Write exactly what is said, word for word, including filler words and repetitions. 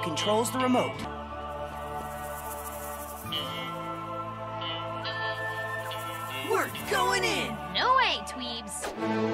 controls the remote. We're going in! No way, Tweebs.